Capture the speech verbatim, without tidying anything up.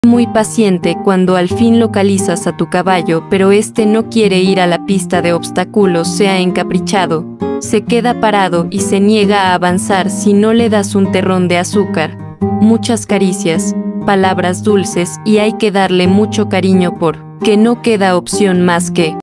Muy paciente cuando al fin localizas a tu caballo, pero este no quiere ir a la pista de obstáculos, se ha encaprichado, se queda parado y se niega a avanzar si no le das un terrón de azúcar, muchas caricias, palabras dulces y hay que darle mucho cariño por que no queda opción más que